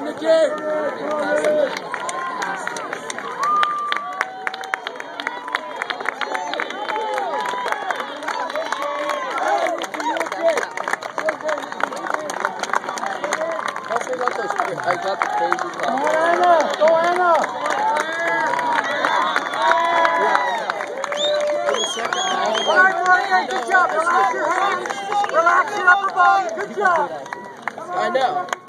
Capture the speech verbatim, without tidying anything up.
I got the crazy Go Anna! Go Anna! All right, Maria, good job. Relax your hands. Relax your upper body. Good job. I know.